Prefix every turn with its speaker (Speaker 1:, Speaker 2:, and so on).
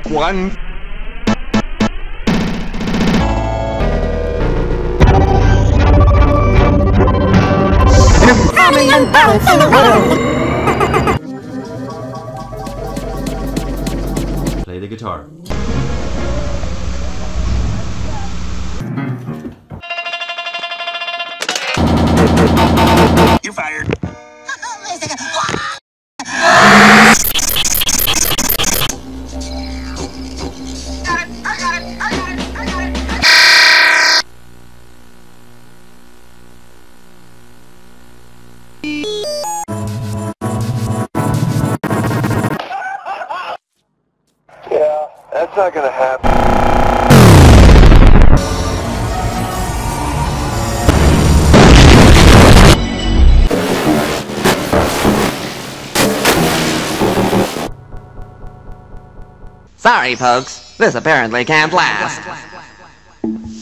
Speaker 1: One.
Speaker 2: Coming and balancing the world.
Speaker 3: Play the guitar.
Speaker 1: You're fired.
Speaker 4: Yeah, that's not gonna happen.
Speaker 5: Sorry, folks. This apparently can't last.